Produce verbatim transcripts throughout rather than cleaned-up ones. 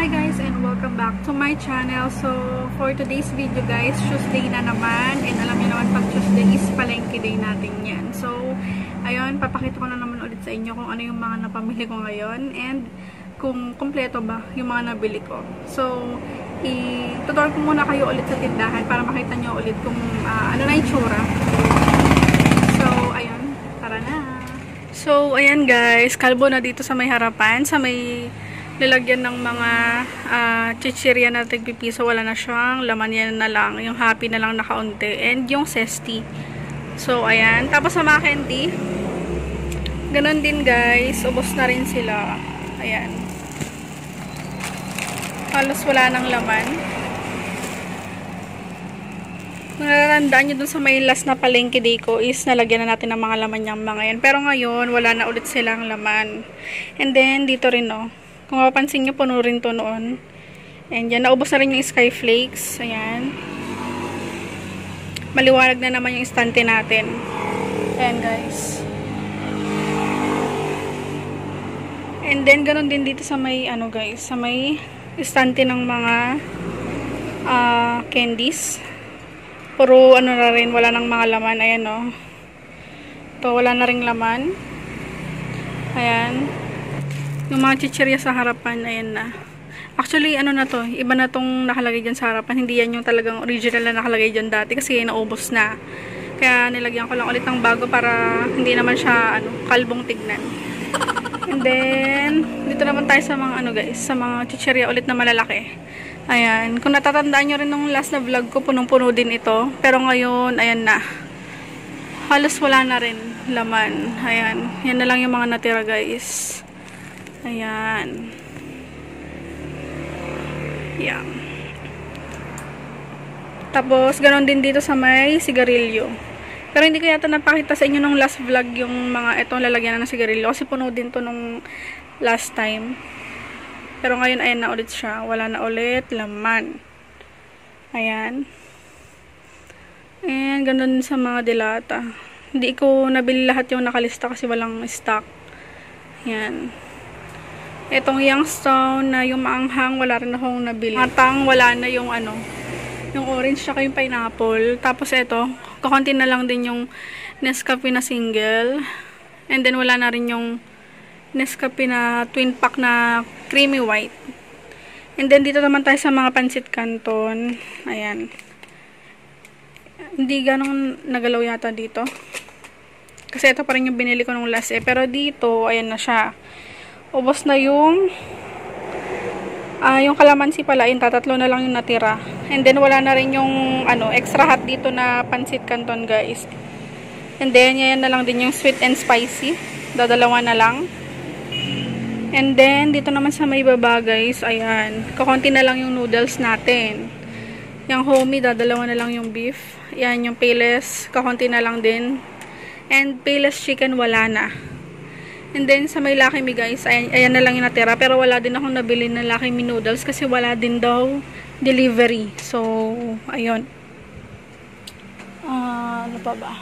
Hi guys and welcome back to my channel. So for today's video guys, Tuesday na naman, and alam niyo naman pag Tuesday is palengke day natin yan. So ayun, papakita ko na naman ulit sa inyo kung ano yung mga napamili ko ngayon and kung kompleto ba yung mga nabili ko. So i-tutor ko muna kayo ulit sa tindahan para makita nyo ulit kung uh, ano na itsura. So ayun, tara na. So ayan guys, kalbo na dito sa may harapan, sa may lalagyan ng mga uh, chichirya na tigpipiso. Wala na siyang laman, yan na lang, yung happy na lang nakaunti, and yung zesty. So ayan, tapos sa mga candy ganun din guys, ubos na rin sila. Ayan, halos wala nang laman. Kung nararandaan nyo dun sa may last na palengke day ko is nalagyan na natin ng mga laman niyang mga yan, pero ngayon wala na ulit silang laman. And then dito rin oh, kung mapapansin nyo, puno rin to noon. And yan, naubos na rin yung Skyflakes. Ayan. Maliwanag na naman yung istante natin. Ayan guys. And then, ganun din dito sa may, ano guys, sa may istante ng mga uh, candies. Puro, ano na rin, wala nang mga laman. Ayan o. Oh. Ito, wala na ring laman. Ayan. Yung mga chichirya sa harapan, ayan na. Actually, ano na to, iba na tong nakalagay dyan sa harapan. Hindi yan yung talagang original na nakalagay dyan dati kasi naubos na. Kaya nilagyan ko lang ulit ng bago para hindi naman siya ano, kalbong tignan. And then, dito naman tayo sa mga ano guys, sa mga chichirya ulit na malalaki. Ayan, kung natatandaan nyo rin nung last na vlog ko, punong-puno din ito. Pero ngayon, ayan na. Halos wala na rin laman. Ayan, yan na lang yung mga natira guys. Ayan. Yan. Tapos, ganoon din dito sa may sigarilyo. Pero hindi ko yata napakita sa inyo nung last vlog yung mga itong lalagyan ng sigarilyo. Kasi puno din to nung last time. Pero ngayon, ayan na ulit siya. Wala na ulit laman. Ayan. Ayan, ganoon sa mga dilata. Hindi ko nabili lahat yung nakalista kasi walang stock. Ayan. Itong Youngstown na yung maanghang, wala rin akong nabili. Matang, wala na yung ano, yung orange tsaka yung pineapple. Tapos ito, kakunti na lang din yung Nescafe na single. And then wala na rin yung Nescafe na twin pack na creamy white. And then dito naman tayo sa mga Pancit Canton. Ayan. Hindi ganong nagalaw yata dito. Kasi ito pa rin yung binili ko nung last eh. Pero dito, ayan na siya. Ubos na yung uh, yung kalamansi pala, yung tatatlo na lang yung natira. And then wala na rin yung ano, extra hot dito na Pancit Canton guys. And then yan na lang din yung sweet and spicy. Dadalawa na lang. And then dito naman sa may baba guys, ayan, kakunti na lang yung noodles natin. Yung homie, dadalawa na lang yung beef. Yan yung Payless, kakunti na lang din. And Payless chicken wala na. And then, sa may Lucky Me guys, ayan, ayan na lang yung natira. Pero wala din akong nabili ng Lucky Me noodles kasi wala din daw delivery. So, ayun. Uh, ano pa ba?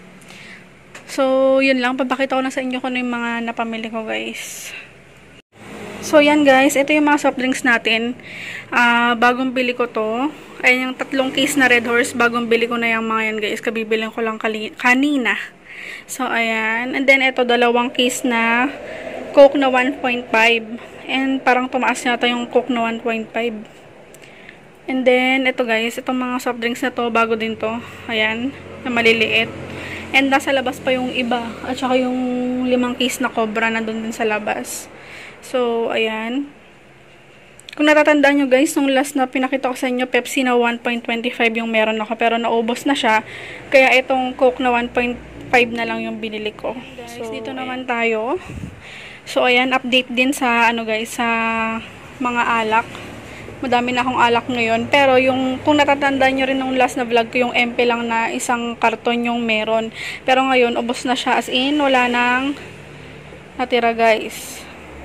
So, yun lang. Papakita ko na sa inyo kung ano yung mga napamili ko guys. So, yan guys. Ito yung mga soft drinks natin. Uh, bagong bili ko to. Ayan yung tatlong case na Red Horse. Bagong bili ko na yung mga yan guys. Kabibiling ko lang kanina. So, ayan. And then, ito, dalawang case na Coke na one point five. And parang tumaas yata yung Coke na one point five. And then, ito guys, itong mga soft drinks na to, bago din to. Ayan, na maliliit. And nasa labas pa yung iba. At saka yung limang case na Cobra nandun din sa labas. So, ayan. Kung natatandaan nyo guys, nung last na pinakita ko sa inyo, Pepsi na one point two five yung meron ako. Pero naubos na siya. Kaya itong Coke na one point five na lang yung binili ko. Guys, so, dito naman tayo. So, ayan, update din sa, ano guys, sa mga alak. Madami na akong alak ngayon. Pero, yung, kung natatandaan nyo rin nung last na vlog ko, yung M P lang na isang karton yung meron. Pero ngayon, ubos na siya. As in, wala nang natira guys.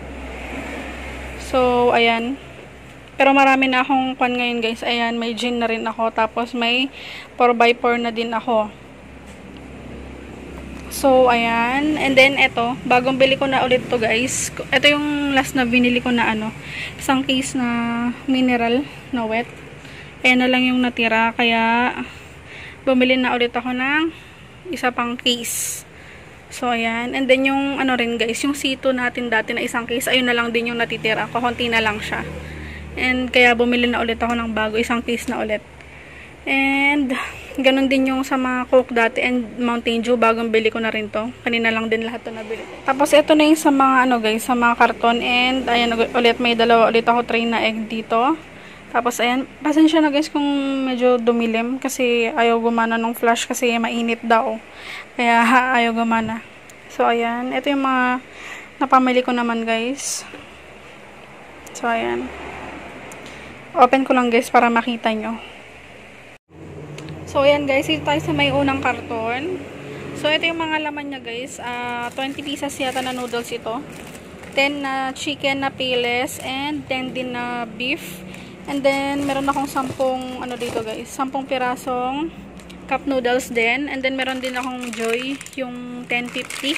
So, ayan. Pero marami na akong kwan ngayon guys. Ayan, may gin na rin ako. Tapos, may four by four na din ako. So, ayan. And then, eto, bagong bili ko na ulit to guys. Ito yung last na binili ko na ano, isang case na mineral na wet. Ayan na lang yung natira. Kaya, bumili na ulit ako ng isa pang case. So, ayan. And then, yung ano rin guys, yung C two natin dati na isang case, ayun na lang din yung natitira. Kakunti na lang siya. And, kaya bumili na ulit ako ng bago, isang case na ulit. And, ganun din yung sa mga Coke dati and Mountain Dew, bagong bili ko na rin to. Kanina lang din lahat to nabili ko. Tapos, ito na yung sa mga ano guys, sa mga karton. And, ayan ulit, may dalawa ulit ako tray na egg dito. Tapos, ayan, pasensya na guys kung medyo dumilim kasi ayaw gumana nung flash kasi mainit daw. Kaya, ha, ayaw gumana. So, ayan, ito yung mga napamili ko naman guys. So, ayan. Open ko lang guys para makita nyo. So, ayan guys, ito tayo sa may unang karton. So, ito yung mga laman niya guys. Uh, twenty pieces yata na noodles ito. ten na chicken na payless and ten din na beef. And then, meron akong sampung, ano dito guys, sampung pirasong cup noodles din. And then, meron din akong Joy, yung ten fifty.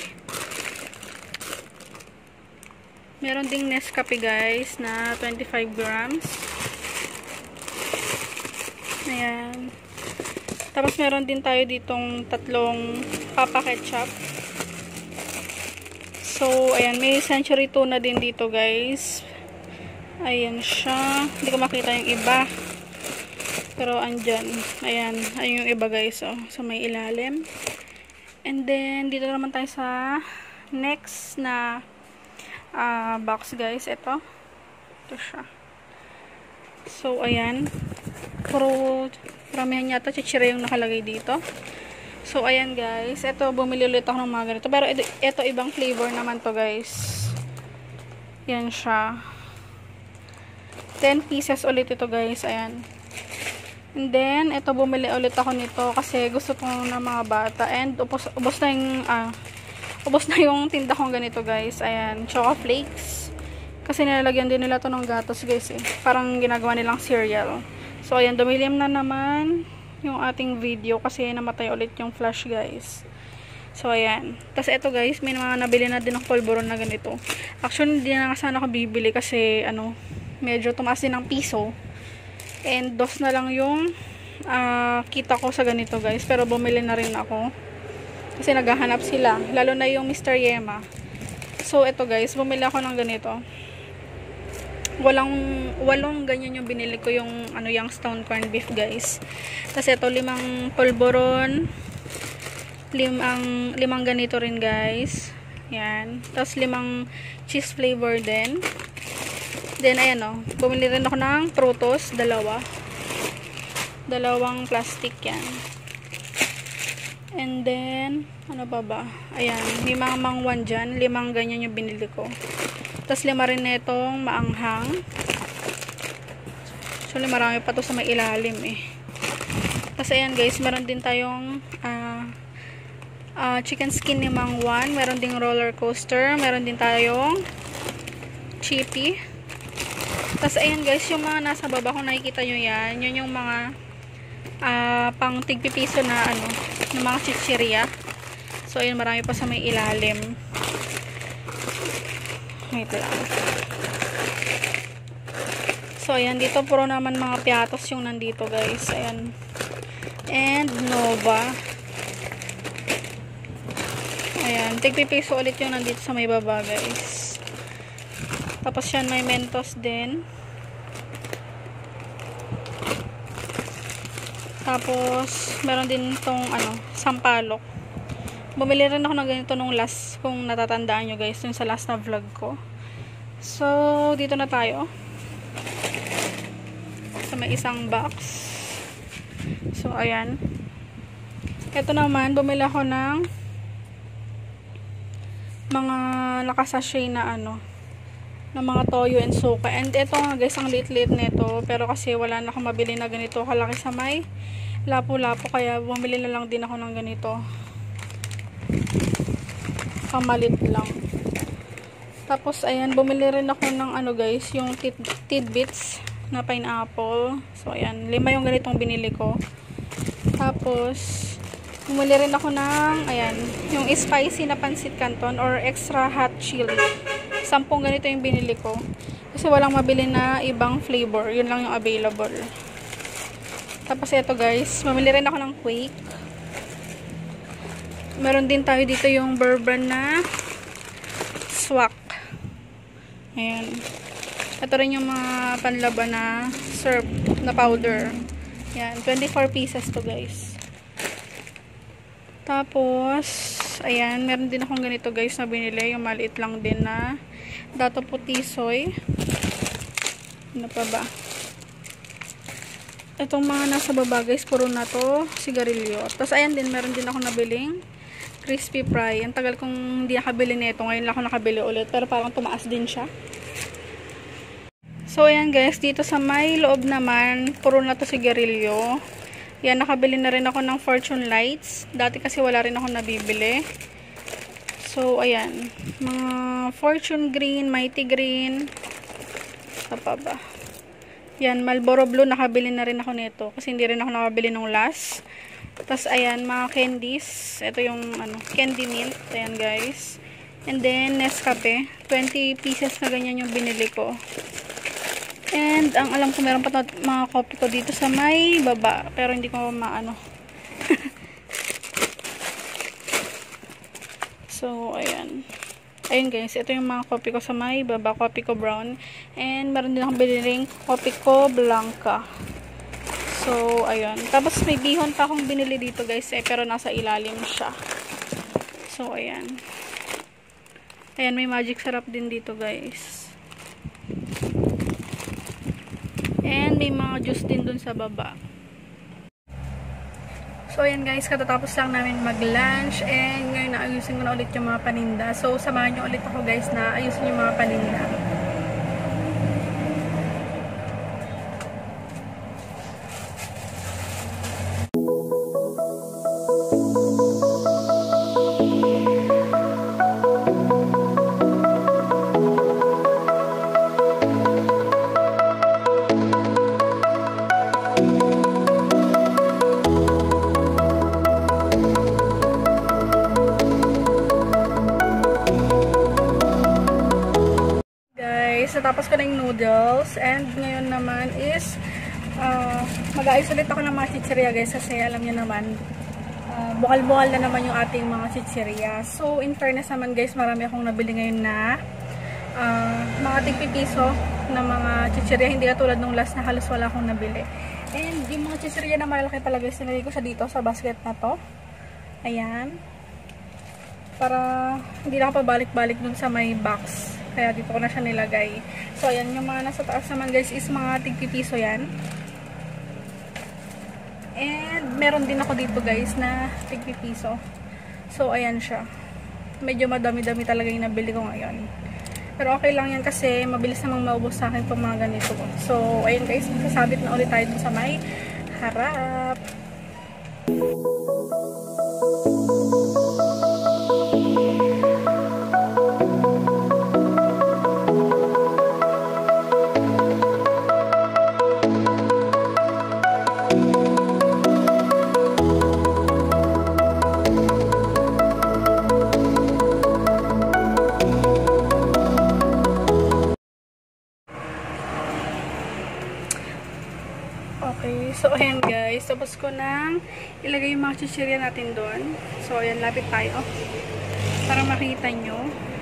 Meron ding Nescafe guys na twenty-five grams. Ayan. Tapos, meron din tayo ditong tatlong Papa Ketchup. So, ayan. May Century Tuna din dito, guys. Ayan siya. Hindi ko makita yung iba. Pero, andyan. Ayan. Ayan yung iba, guys. Oh, sa may ilalim. And then, dito naman tayo sa next na uh, box, guys. Ito. Ito siya. So, ayan. Puro ramihan yata chichira yung nakalagay dito. So, ayan guys. Ito, bumili ulit ako ng mga ganito. Pero, ito, ito ibang flavor naman to guys. Yan siya. ten pieces ulit ito guys. Ayan. And then, ito, bumili ulit ako nito kasi gusto ko ng mga bata. And, ubos, ubos na yung, ah, ubos na yung tinda kong ganito guys. Ayan. Choco Flakes. Kasi nilalagyan din nila to ng gatos guys eh. Parang ginagawa nilang cereal. So, ayan, dumilim na naman yung ating video kasi namatay ulit yung flash, guys. So, ayan. Tapos, eto guys, may mga nabili na din ng polvoron na ganito. Actually, hindi na sana ako bibili kasi, ano, medyo tumaas din ng piso. And, dos na lang yung uh, kita ko sa ganito, guys. Pero, bumili na rin ako. Kasi, naghahanap sila. Lalo na yung Mister Yema. So, eto guys, bumili ako ng ganito. Walang, walong ganyan yung binili ko yung ano, yung Youngstown corned beef guys. Tapos ito, limang polvoron, limang, limang ganito rin guys. Yan. Tapos limang cheese flavor din. Then ayan o, bumili rin ako ng Protos, dalawa. Dalawang plastic yan. And then, ano pa ba? Ayan, may mga mangwan dyan. Limang ganyan yung binili ko. Tapos lima rin na itong maanghang. So, marami pa to sa may ilalim eh. Tapos ayan guys, meron din tayong uh, uh, chicken skin ni mangwan. Meron ding roller coaster. Meron din tayong chippy. Tapos ayan guys, yung mga nasa baba kung nakikita nyo yan, yun yung mga uh, pang tigpipiso na ano, ng mga chichirya. So ayan, marami pa sa may ilalim. Wait lang. So, ayan. Dito puro naman mga piatos yung nandito, guys. Ayan. And, Nova. Ayan. Tigpipiso ulit yung nandito sa may baba, guys. Tapos yan, may Mentos din. Tapos, meron din tong, ano, sampalok. Bumili rin ako ng ganito nung last, kung natatandaan nyo guys, yung sa last na vlog ko. So, dito na tayo. Sa may isang box. So, ayan. Ito naman, bumili ako ng mga nakasashay na ano, ng mga toyo and suka. And ito nga guys, ang liit-liit nito. Pero kasi wala na akong mabili na ganito kalaki sa may lapo-lapo. Kaya bumili na lang din ako ng ganito. Kamalit lang. Tapos, ayan, bumili rin ako ng ano guys, yung tid tidbits na pineapple. So, ayan, lima yung ganitong binili ko. Tapos, Bumili rin ako ng, ayan, yung spicy na pansit canton or extra hot chili. Sampung ganito yung binili ko. Kasi walang mabili na ibang flavor. Yun lang yung available. Tapos ito guys, mamili rin ako ng Quake. Meron din tayo dito yung bourbon na swak. Ayan. Ito rin yung mga panlaban na syrup na powder. Ayan, twenty-four pieces to guys. Tapos, ayan, meron din akong ganito guys na binili. Yung maliit lang din na dato puti soy. Ano pa ba? Itong mga nasa baba guys, puro na to sigarilyo. Tapos, ayan din, meron din ako nabiling crispy fry. Ang tagal kong hindi nakabili nito. Ngayon lang ako nakabili ulit. Pero parang tumaas din siya. So, ayan guys, dito sa may loob naman, puro na to sigarilyo. Yan, nakabili na rin ako ng Fortune Lights. Dati kasi wala rin ako nabibili. So, ayan. Mga Fortune Green, Mighty Green. Apa ba? Yan, Marlboro Blue, nakabili na rin ako nito. Kasi hindi rin ako nakabili nung last. Tapos, ayan, mga candies. Ito yung, ano, candy mint. Ayan, guys. And then, Nescafe. twenty pieces na ganyan yung binili ko. And, ang alam ko, meron pa mga coffee ko dito sa may baba. Pero hindi ko maano. So, ayan. Ayun guys, ito yung mga coffee ko sa may baba. Coffee ko brown. And, meron din akong biniling coffee ko blanca. So, ayan. Tapos, may bihon pa akong binili dito guys. Eh, pero nasa ilalim siya. So, ayan. Ayan, may magic syrup din dito guys. And may mga juice din dun sa baba. So, ayan guys, katatapos lang namin mag-lunch. And ngayon naayusin ko na ulit yung mga paninda. So, samahan nyo ulit ako guys na ayusin yung mga paninda. Natapos ko na yung noodles and ngayon naman is uh, mag-aayos ulit ako ng mga chichirya guys kasi alam niyo naman uh, bukal-bukal na naman yung ating mga chichirya. So in fairness naman guys, marami akong nabili ngayon na uh, mga tigpipiso na mga chichirya, hindi katulad nung last na halos wala akong nabili. And yung mga chichirya na malalaki pala guys, nilagay ko siya dito sa basket na to. Ayan, para hindi na ako pabalik-balik dun sa may box. Kaya dito ko na siya nilagay. So, ayan. Yung mga nasa taas naman guys is mga tigpipiso yan. And, meron din ako dito guys na tigpipiso. So, ayan siya. Medyo madami-dami talaga yung nabili ko ngayon. Pero okay lang yan kasi mabilis namang maubos sa akin itong mga ganito. So, ayan guys. Sasabit na ulit tayo dun sa may harap. Okay, so ayan guys, tapos ko nang ilagay yung mga chichirya natin doon. So ayan, lapit tayo para makita nyo.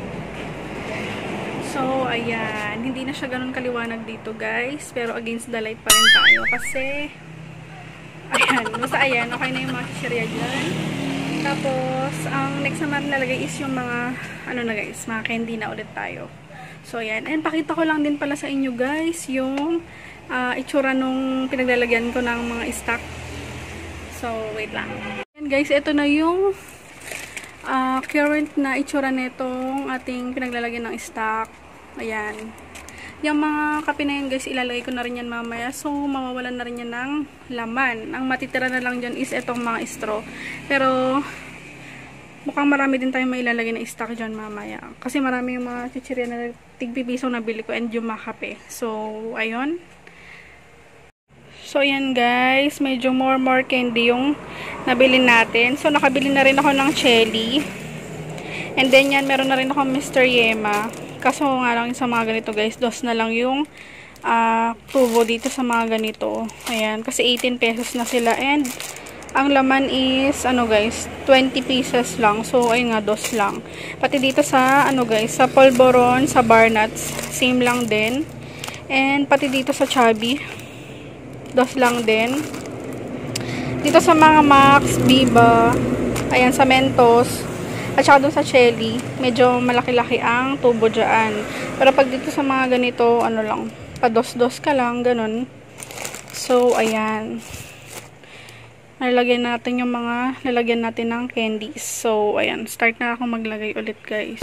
So ayan, hindi na siya ganun kaliwanag dito guys, pero against the light pa rin tayo kasi ayan, basta ayan, okay na yung mga chichirya dyan. Tapos ang next naman nalagay is yung mga ano na guys, mga candy na ulit tayo. So ayan, and pakita ko lang din pala sa inyo guys yung Uh, itsura nung pinaglalagyan ko ng mga stock. So, wait lang. And guys, ito na yung uh, current na itsura netong ating pinaglalagyan ng stock. Ayan. Yung mga kape na yan guys, ilalagay ko na rin yan mamaya. So, mawawalan na rin yan ng laman. Ang matitira na lang dyan is itong mga straw. Pero, mukhang marami din tayong mailalagay na stock dyan mamaya. Kasi marami yung mga chichirya na tigpipiso na bili ko and yung mga kape. So, ayun. So, ayan guys, medyo more more candy yung nabili natin. So, nakabili na rin ako ng Chelly. And then, yan, meron na rin ako Mister Yema. Kaso nga lang sa mga ganito guys, dos na lang yung uh, tubo dito sa mga ganito. Ayan, kasi eighteen pesos na sila. And, ang laman is, ano guys, twenty pieces lang. So, ayun nga, dos lang. Pati dito sa, ano guys, sa Polvoron, sa Barnuts, same lang din. And, pati dito sa Chubby, dos lang din. Dito sa mga Max, Biba, ayan, sa Mentos, at saka dun sa Chelly, medyo malaki-laki ang tubo dyan. Pero pag dito sa mga ganito, ano lang, pados-dos ka lang, ganun. So, ayan. Nalagyan natin yung mga, nalagyan natin ng candies. So, ayan, start na ako maglagay ulit, guys.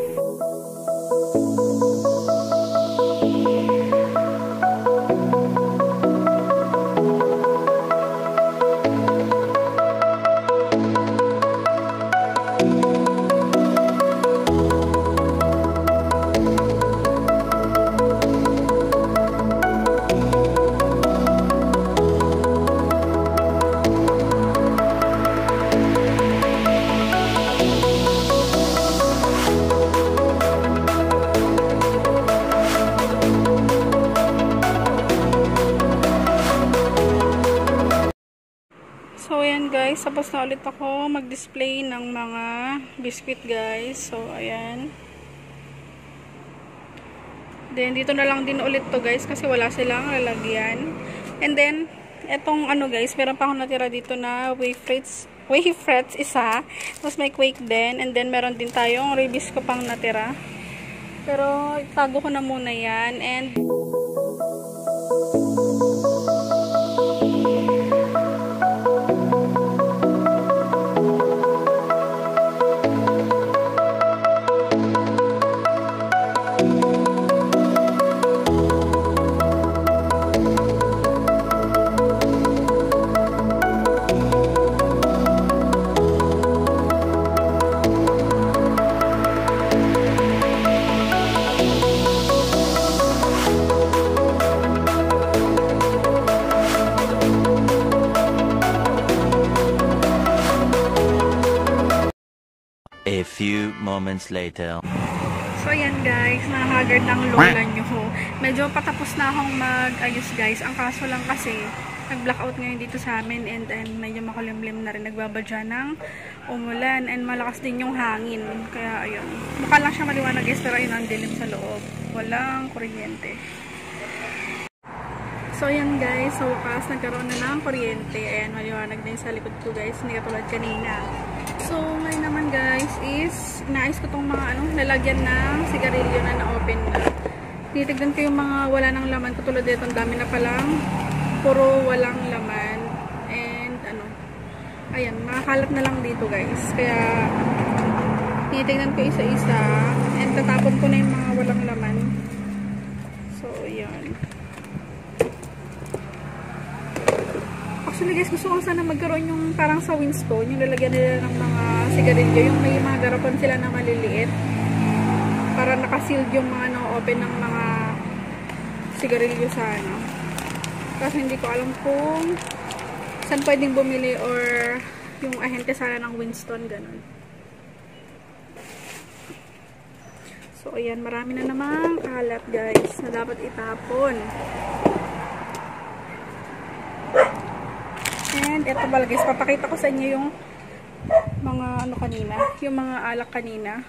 So, ayan guys, tapos na ulit ako mag-display ng mga biscuit guys. So, ayan. Then, dito na lang din ulit to guys kasi wala silang lalagyan. And then, etong ano guys, meron pa akong natira dito na wafers, wafers isa. Tapos may quake din. And then, meron din tayong ribisco pang natira. Pero, itago ko na muna yan. And, A few moments later. so ayan guys, nakahagard ng lola nyo. Medyo patapos na akong mag-ayos guys. Ang kaso lang kasi, nag-blackout ngayon dito sa amin and, and medyo makulimlim na rin. Nagbabadya ng umulan and malakas din yung hangin. Kaya ayun. Mukha lang siya maliwanag guys pero ayun ang dilim sa loob. Walang kuryente. So ayan guys, sa wakas nagkaroon na ng kuryente. Ayan, maliwanag din sa likod ko guys. Hindi katulad kanina. So, ngayon naman guys is naayos ko tong mga ano, lalagyan ng sigarilyo na na-open na. Tinitignan ko yung mga wala ng laman. Katulad dito, ang dami na palang puro walang laman. And ano, ayan, makakalat na lang dito guys. Kaya, tinitignan ko isa-isa. And tatapon ko na yung mga walang laman. So, ayan. Actually guys, gusto ko sana magkaroon yung parang sa Winston, yung lalagyan nila ng mga sigarilyo, yung may mga garapan sila na maliliit. Para nakasealed yung mga no-open ng mga sigarilyo sana. Kasi hindi ko alam kung saan pwedeng bumili or yung ahente sana ng Winston, ganun. So ayan, marami na namang kalat guys na dapat itapon. And ito pala guys, papakita ko sa inyo yung mga ano kanina, yung mga alak kanina.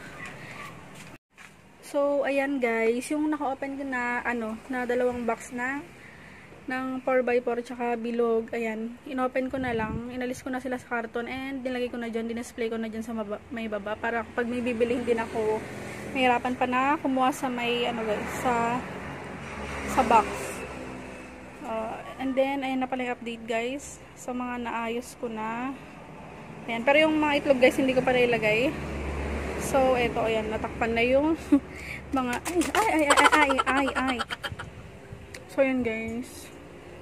So ayan guys, yung naka-open ko na ano, na dalawang box na ng four by four tsaka bilog. Ayan, inopen ko na lang, inalis ko na sila sa karton and nilagay ko na dyan, dinisplay ko na dyan sa maba, may baba para kapag may bibilihin din ako, mahirapan pa na kumuha sa may ano guys, sa sa box. Uh, and then, ayan na pala yung update guys. So, mga naayos ko na. Ayan. Pero yung mga itlog guys, hindi ko pa nailagay. So, eto, ayan. Natakpan na yung mga, ay, ay, ay, ay, ay, ay, ay. So, ayan guys.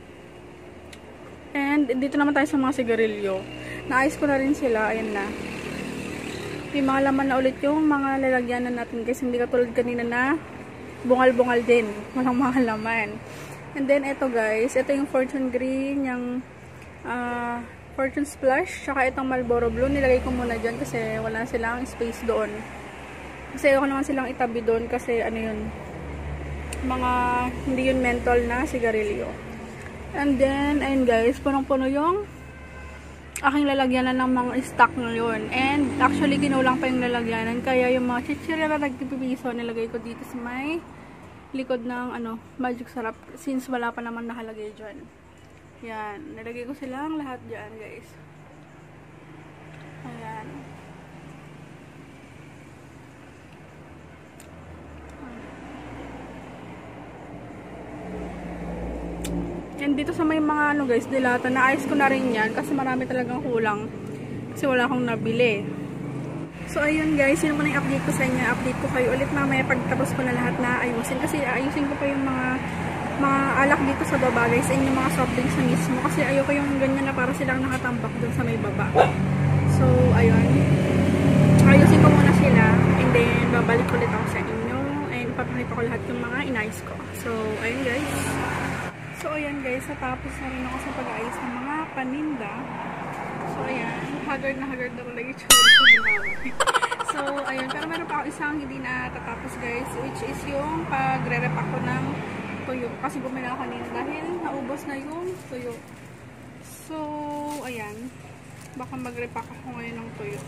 And, dito naman tayo sa mga sigarilyo. Naayos ko na rin sila. Ayan na. May mga laman na ulit yung mga lalagyanan natin guys. Hindi katulad kanina na bungal-bungal din. Walang mga laman. And then, ito guys, ito yung Fortune Green, yung uh, Fortune Splash, tsaka itong Marlboro Blue. Nilagay ko muna dyan kasi wala silang space doon. Kasi ayoko naman silang itabi doon kasi ano yun, mga hindi yun menthol na sigarilyo. And then, ayun guys, punong-puno yung aking lalagyanan ng mga stock ngayon. And actually, kinulang pa yung lalagyanan. Kaya yung mga chichirya na nagtipipiso, nilagay ko dito sa may likod ng ano, Magic Sarap. Since wala pa naman nakalagay dyan. Yan. Nilagay ko silang lahat dyan, guys. Ayan. And dito sa may mga ano guys, dilata, naayos ko na rin yan kasi marami talagang kulang kasi wala akong nabili. So ayun guys, yun muna yung update ko sa inyo. Update ko kayo ulit mamaya pagtapos ko na lahat na ayusin kasi ayusin ko pa yung mga mga alak dito sa baba guys and yung mga soft drinks na mismo kasi ayoko yung ganyan na para silang nakatambak dun sa may baba. So ayun, ayusin ko muna sila and then babalik ulit ako sa inyo and papakita ko lahat yung mga inayos ko. So ayun guys. So, ayan guys, natapos na rin ako sa pag-aayos ng mga paninda. So, ayan, haggard na haggard na lagi tsura sa ginawa. So, ayan, pero meron pa ako isang hindi na tatapos guys, which is yung pagre-repack ko ng tuyo. Kasi bumili ako kanina dahil naubos na yung tuyo. So, ayan, baka mag-repack ako ngayon ng tuyo.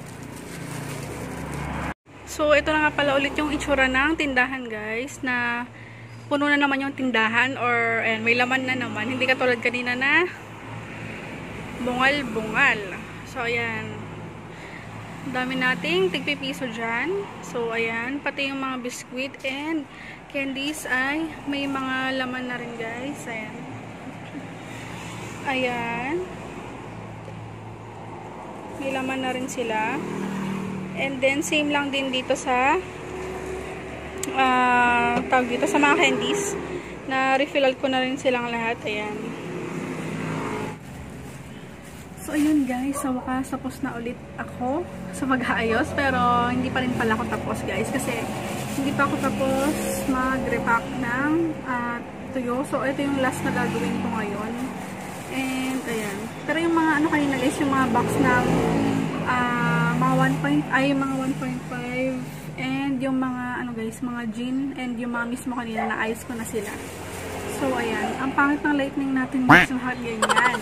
So, ito na nga pala ulit yung itsura ng tindahan guys, na puno na naman yung tindahan or ayan, may laman na naman. Hindi katulad kanina na bungal-bungal. So, ayan. Dami nating tigpipiso dyan. So, ayan. Pati yung mga biskuit and candies ay may mga laman na rin guys. Ayan. Ayan. May laman na rin sila. And then, same lang din dito sa Uh, tawag dito sa mga candies na refillal ko na rin silang lahat. Ayan. So ayun guys, sa wakas tapos na ulit ako sa mag-aayos pero hindi pa rin pala ako tapos guys kasi hindi pa ako tapos mag-repack ng uh, tuyo. So ito yung last na gagawin ko ngayon and ayan. Pero yung mga ano kanina guys, yung mga box ng uh, mga one point ay mga one point five and yung mga ano guys, mga gin and yung mga mismo kanina na ayos ko na sila. So ayan, ang pangit ng lightning natin guys, lahat ganyan.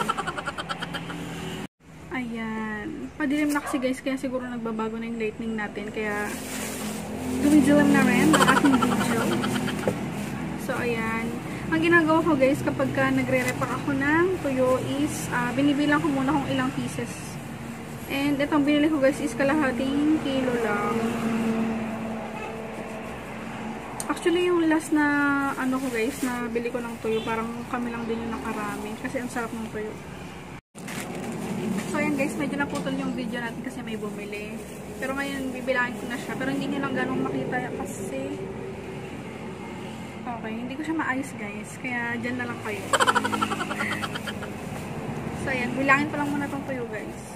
Ayan, padilim na kasi guys, kaya siguro nagbabago na yung lightning natin, kaya dumidilim na rin ang ating video. So ayan, ang ginagawa ko guys kapag ka nagre-repack ako ng tuyo is uh, binibilang ko muna kung ilang pieces. And itong binili ko guys is kalahating kilo lang. Actually, yung last na ano ko guys, na bili ko ng tuyo, parang kami lang din yung nakarami. Kasi ang sarap ng tuyo. So, ayan guys, medyo naputol yung video natin kasi may bumili. Pero ngayon, bibilangin ko na siya. Pero hindi nyo lang ganun makita kasi okay, hindi ko siya maayos guys. Kaya dyan na lang kayo. So, ayan, bilangin ko lang muna tong tuyo guys.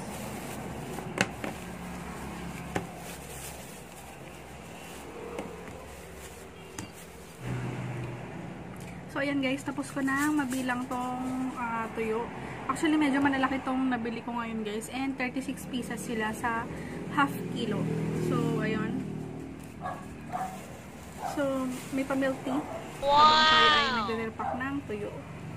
So, ayan guys, tapos ko na mabilang tong uh, tuyo. Actually, medyo manalaki tong nabili ko ngayon guys. And thirty-six pieces sila sa half kilo. So, ayun. So, may pa-milk tea. Wow! Habang tayo ay nagre-repack ng tuyo.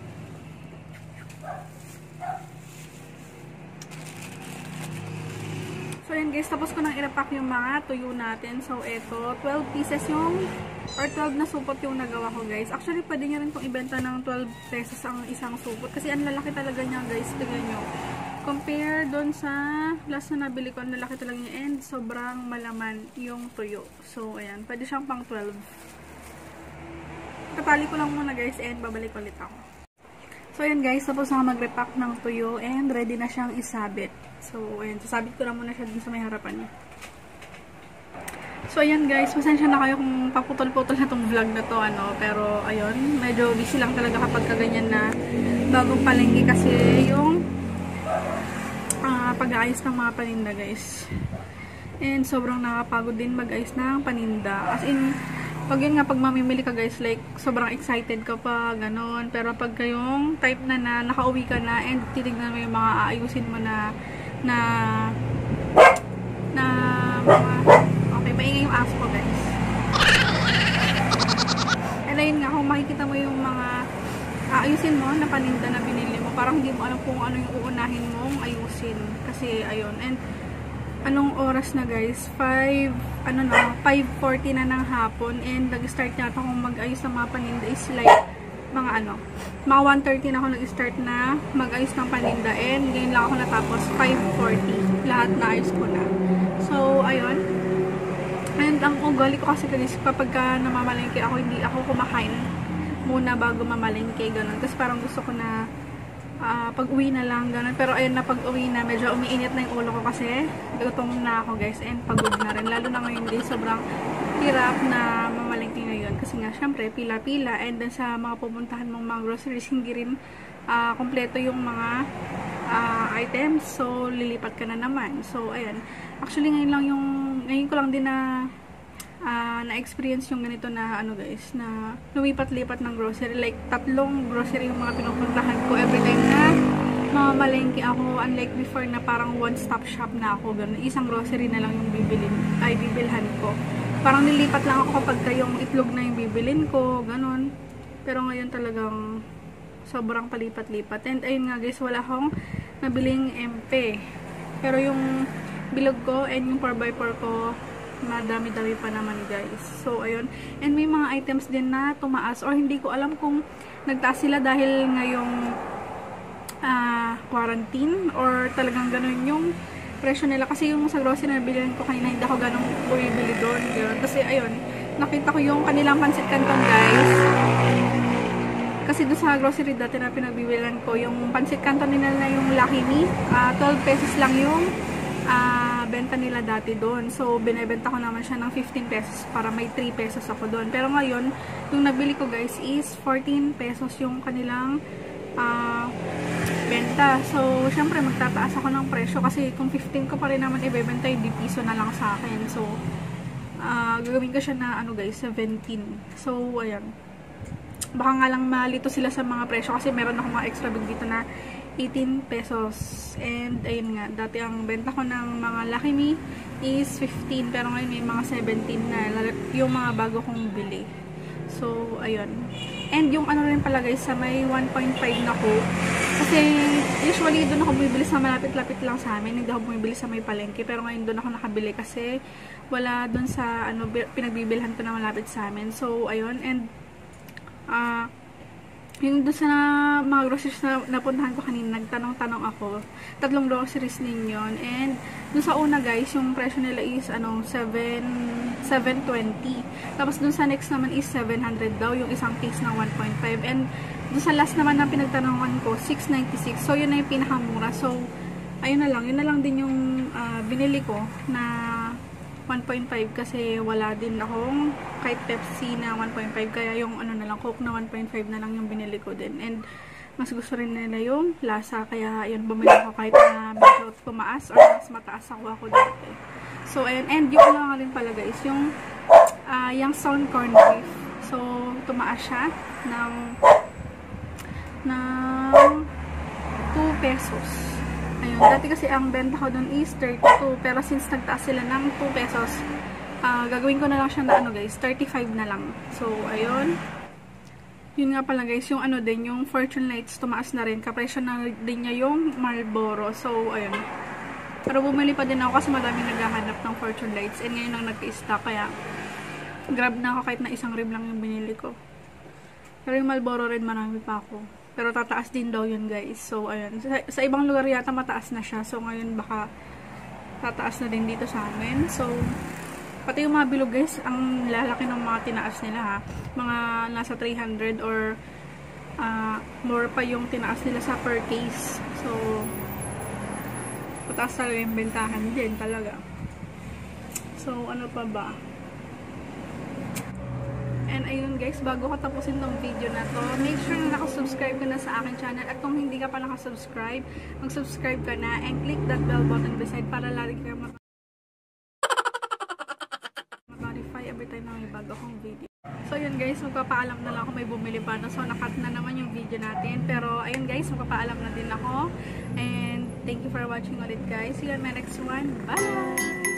So, ayan guys, tapos ko nang i-repack yung mga tuyo natin. So, eto, twelve pieces yung or twelve na supot yung nagawa ko guys. Actually, pwede nyo rin itong ibenta ng twelve pesos ang isang supot. Kasi ang lalaki talaga niya guys. Tignan nyo. Compare doon sa last na nabili ko, ang lalaki talaga niya. And sobrang malaman yung tuyo. So, ayan. Pwede siyang pang twelve. Tatali ko lang muna guys and babalik ulit ako. So, ayan guys. Tapos na mag-repack ng tuyo and ready na siyang isabit. So, ayan. Sasabit ko lang muna siya dun sa may harapan niya. So, ayan guys, pasensya na kayo kung paputol-putol na itong vlog na to, ano, pero, ayun, medyo busy lang talaga kapag kaganyan na bagong palengke kasi yung uh, pag-aayos ng mga paninda, guys. And, sobrang nakapagod din mag-ayos ng paninda. As in, Pag yun nga, pag mamimili ka guys, like, sobrang excited ka pa, ganon. Pero pag kayong type na na, nakauwi ka na, and titignan mo yung mga aayusin mo na, na, na, mga, okay, maingay yung aso ko guys. And ayun nga, kung makikita mo yung mga aayusin mo na paninda na binili mo, parang hindi mo alam kung ano yung uunahin mong ayusin. Kasi, ayun, and, anong oras na guys? five, ano na, five forty na ng hapon, and nag-start na akong mag-ayos ng mga paninda is like, mga ano, mga one thirty na ako nag-start na mag-ayos ng paninda, and ngayon lang ako natapos, five forty, lahat na ayos ko na. So, ayun. And ang ugali ko kasi guys, kapag ka namamalengke ako, hindi ako kumakain muna bago mamalengke, ganun. Kasi parang gusto ko na Uh, pag uwi na lang, ganun. Pero ayun na, pag uwi na, medyo umiinit na yung ulo ko kasi gutom na ako guys, and pagod na rin. Lalo na ngayon din, sobrang hirap na mamalengke ngayon. Kasi nga, syempre, pila-pila. And then sa mga pumuntahan mong mga groceries, hindi rin uh, kompleto yung mga uh, items. So, lilipat ka na naman. So, ayun. Actually, ngayon lang yung, ngayon ko lang din na Uh, na-experience yung ganito na ano guys, na lumipat-lipat ng grocery, like tatlong grocery yung mga pinupuntahan ko every time na mamamalengke ako, unlike before na parang one-stop shop na ako, ganun. Isang grocery na lang yung bibilin, ay bibilhan ko. Parang nilipat lang ako kapag yung itlog na yung bibilin ko, ganun. Pero ngayon talagang sobrang palipat-lipat. And ayun nga guys, wala akong nabiling M P. Pero yung bilog ko and yung four by four ko, madami-dami pa naman guys. So, ayun. And may mga items din na tumaas or hindi ko alam kung nagtaas sila dahil ngayong uh, quarantine or talagang ganun yung presyo nila. Kasi yung sa grocery na bilhin ko kanina, hindi ako ganun bumibili doon. Ganun. Kasi, ayun, nakita ko yung kanilang pancit canton guys. Kasi doon sa grocery dati na pinagbibilan ko, yung pancit canton nila na yung Lucky Me, uh, twelve pesos lang yung Uh, benta nila dati doon. So, binebenta ko naman siya ng fifteen pesos para may three pesos ako doon. Pero ngayon, yung nabili ko guys is fourteen pesos yung kanilang uh, benta. So, syempre magtataas ako ng presyo kasi kung fifteen ko pa rin naman ibebenta, hindi piso na lang sa akin. So, uh, gagawin ko siya na ano guys, seventeen. So, ayan. Baka nga lang malito sila sa mga presyo kasi meron ako mga extra big dito na eighteen pesos. And ayun nga, dati ang benta ko ng mga Lucky Me is fifteen, pero ngayon may mga seventeen na yung mga bago kong bili. So ayun. And yung ano rin pala guys, sa may one point five na ko, kasi usually doon ako bumibili sa malapit-lapit lang sa amin, hindi ako bumibili sa may palengke, pero ngayon doon ako nakabili kasi wala doon sa ano pinagbibilhan ko na malapit sa amin. So ayun. And ah uh, yung doon sa mga groceries na napuntahan ko kanina, nagtanong-tanong ako, tatlong groceries ninyo, and doon sa una guys, yung presyo nila is ano, seven twenty, tapos doon sa next naman is seven hundred daw, yung isang case ng one point five, and doon sa last naman na pinagtanongan ko, six ninety-six, so yun na yung pinakamura. So ayun na lang, yun na lang din yung uh, binili ko na one point five kasi wala din akong kahit Pepsi na one point five, kaya yung ano na lang, Coke na one point five na lang yung binili ko din. And mas gusto rin nila yung lasa, kaya yun, bumili ako kahit na medyo tumaas or mas mataas ako ako dati. So ayun, and yung ano nga rin pala guys, yung uh, yung sound corn beef, so tumaas siya ng ng two pesos. Ayun, dati kasi ang benta ko dun is thirty-two, pero since nagtaas sila ng two pesos, uh, gagawin ko na lang siya na ano guys, thirty-five na lang. So, ayun. Yun nga pala guys, yung ano din, yung Fortune Lights, tumaas na rin. Kapresyo na din niya yung Marlboro. So, ayun. Pero bumili pa din ako kasi madami naghahanap ng Fortune Lights. And ngayon lang nagka-stock, kaya grab na ako kahit na isang rib lang yung binili ko. Pero yung Marlboro rin, marami pa ako. Pero tataas din daw yun guys. So, ayun. Sa, sa ibang lugar yata mataas na siya. So, ngayon baka tataas na din dito sa amin. So, pati yung mga bilog guys, ang lalaki ng mga tinaas nila ha. Mga nasa three hundred or uh, more pa yung tinaas nila sa per case. So, pataas talaga yung bentahan din talaga. So, ano pa ba? And ayun guys, bago ko tapusin tong video na to, make sure na nakasubscribe ka na sa aking channel. At kung hindi ka pa nakasubscribe, mag-subscribe ka na and click that bell button beside para lagi ka ma-notify every time na may bago akong video. guys, magpapaalam na lang ako may bumili pa. No? So, nakat na naman yung video natin. Pero, ayun guys, magpapaalam na din ako. And, thank you for watching ulit guys. See you on my next one. Bye!